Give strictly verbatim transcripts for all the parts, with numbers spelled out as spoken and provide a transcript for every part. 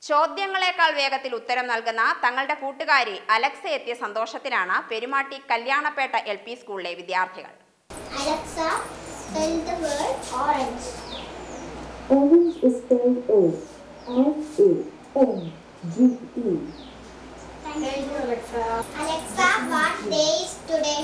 ചോദ്യങ്ങളെക്കാൾ വേഗത്തിൽ ഉത്തരം നൽകുന്ന തങ്ങളുടെ കൂട്ടുകാരി അലക്സ എത്തിയ സന്തോഷത്തിലാണ് പെരുമാട്ടി കല്യാണപേട്ട എൽ പി സ്കൂളിലെ വിദ്യാർത്ഥികൾ. Alexa, spell the word orange. Orange is spelled O R A N G E. Thank you, Alexa. Alexa, what day is today?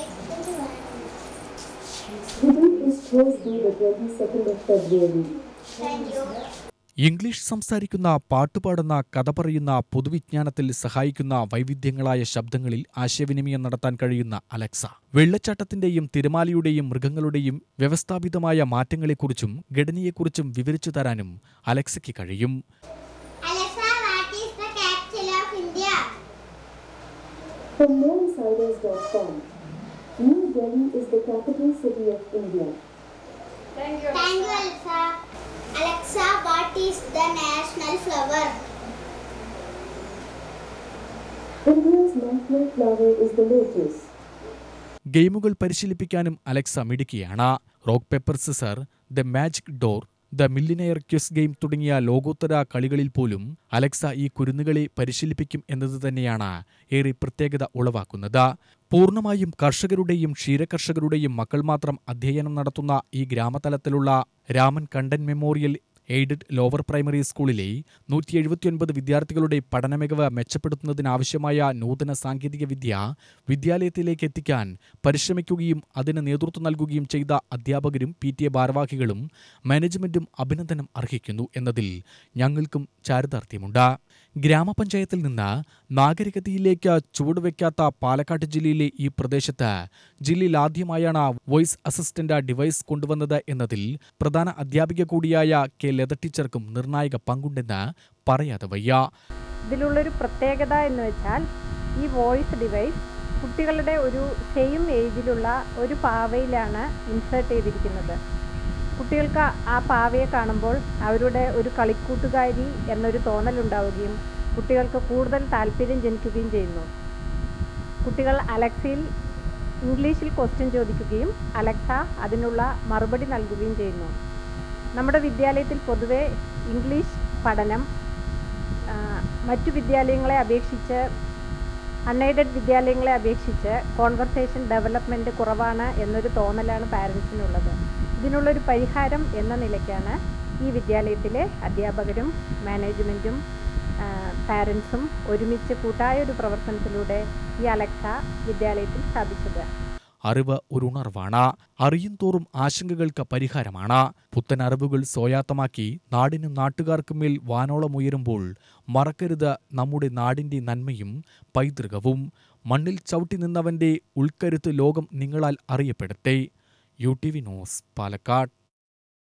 Today is Thursday, the twenty-second of February. Thank you. English സംസാരിക്കുന്ന, പാട്ടുപാടുന്ന, കഥ പറയുന്ന, പൊതുവിജ്ഞാനത്തിൽ സഹായിക്കുന്ന വൈവിധ്യങ്ങളായ ശബ്ദങ്ങളിൽ ആശയവിനിമയം നടത്താൻ കഴിയുന്ന Alexa, വെള്ളച്ചാട്ടത്തിന്റെയും തിരമാലയുടെയും മൃഗങ്ങളുടെയും വ്യവസ്ഥാപിതമായ മാറ്റങ്ങളെക്കുറിച്ചും ഘടനയെക്കുറിച്ചും വിവരിച്ചു തരാനും അലക്സയ്ക്ക് കഴിയും. Alexa, what is the capital of India? From no insiders dot com. New Delhi is the capital city of India. Thank you, Thank you, Alexa. Alexa, what is the national flower? India's national flower is the lotus. ഗെയിമുകൾ പരിശീലിപ്പിക്കാനും Alexa മിടുക്കിയാണ്. Rock paper scissor, the magic door, the millionaire quiz game തുടങ്ങിയ ലോകോത്തര കളികളിൽ പോലും Alexa ഈ കുരുന്നുകളെ പരിശീലിപ്പിക്കും എന്നത് തന്നെയാണ് ഏറെ പ്രത്യേകത ഉളവാക്കുന്നത്. പൂർണ്ണമായും കർഷകരുടെയും ക്ഷീരകർഷകരുടെയും മക്കൾ മാത്രം അധ്യയനം നടത്തുന്ന ഈ ഗ്രാമതലത്തിലുള്ള Raman Kandan memorial aided lower primary സ്കൂളിലെ നൂറ്റി എഴുപത്തിയൊൻപത് വിദ്യാർത്ഥികളുടെ പഠനമികവ് മെച്ചപ്പെടുത്തുന്നതിനാവശ്യമായ നൂതന സാങ്കേതിക വിദ്യ വിദ്യാലയത്തിലേക്ക് എത്തിക്കാൻ പരിശ്രമിക്കുകയും അതിന് നേതൃത്വം നൽകുകയും ചെയ്ത അധ്യാപകരും പി ടി എ ഭാരവാഹികളും മാനേജ്മെന്റും അഭിനന്ദനം അർഹിക്കുന്നു എന്നതിൽ ഞങ്ങൾക്കും ചാരിതാർത്ഥ്യമുണ്ട്. ഗ്രാമപഞ്ചായത്തിൽ നിന്ന് നാഗരികതയിലേക്ക് ചുവടുവെക്കാത്ത പാലക്കാട് ജില്ലയിലെ ഈ പ്രദേശത്ത് ജില്ലയിൽ ആദ്യമായാണ് വോയിസ് അസിസ്റ്റന്റ് ഡിവൈസ് കൊണ്ടുവന്നത് എന്നതിൽ പ്രധാന അധ്യാപിക കൂടിയായ കെ ലത ടീച്ചർക്കും നിർണായക പങ്കുണ്ടെന്ന് പറയാതെ വയ്യ. ഇതിലുള്ളൊരു പ്രത്യേകത എന്ന് വെച്ചാൽ ഈ വോയിസ് ഡിവൈസ് കുട്ടികളുടെ ഒരു സെയിം ഏജിലുള്ള ഒരു പാവയിലാണ് ഇൻസേർട്ട് ചെയ്തിരിക്കുന്നത്. കുട്ടികൾക്ക് ആ പാവയെ കാണുമ്പോൾ അവരുടെ ഒരു കളിക്കൂട്ടുകാരി എന്നൊരു തോന്നലുണ്ടാവുകയും കുട്ടികൾക്ക് കൂടുതൽ താല്പര്യം ജനിക്കുകയും ചെയ്യുന്നു. കുട്ടികൾ അലക്സയിൽ ഇംഗ്ലീഷിൽ ക്വസ്റ്റ്യൻ ചോദിക്കുകയും അലക്സ അതിനുള്ള മറുപടി നൽകുകയും ചെയ്യുന്നു. നമ്മുടെ വിദ്യാലയത്തിൽ പൊതുവെ ഇംഗ്ലീഷ് പഠനം മറ്റു വിദ്യാലയങ്ങളെ അപേക്ഷിച്ച് അൺഎയ്ഡഡ് വിദ്യാലയങ്ങളെ അപേക്ഷിച്ച് കോൺവെർസേഷൻ ഡെവലപ്മെൻറ്റ് കുറവാണ് എന്നൊരു തോന്നലാണ് പാരൻസിനുള്ളത്. ഇതിനുള്ളൊരു പരിഹാരം എന്ന നിലയ്ക്കാണ് ഈ വിദ്യാലയത്തിലെ അധ്യാപകരും മാനേജ്മെൻറ്റും പാരൻസും ഒരുമിച്ച് കൂട്ടായൊരു പ്രവർത്തനത്തിലൂടെ ഈ അലക്സ വിദ്യാലയത്തിൽ സ്ഥാപിച്ചത്. അറിവ് ഒരു ഉണർവാണ്. അറിയും തോറും ആശങ്കകൾക്ക് പരിഹാരമാണ്. പുത്തൻ അറിവുകൾ സ്വായത്തമാക്കി നാടിനും നാട്ടുകാർക്കും മേൽ വാനോളമുയരുമ്പോൾ മറക്കരുത് നമ്മുടെ നാടിന്റെ നന്മയും പൈതൃകവും. മണ്ണിൽ ചവിട്ടി നിന്നവന്റെ ഉൾക്കരുത്ത് ലോകം നിങ്ങളാൽ അറിയപ്പെടട്ടെ. U T V news, Palakkad.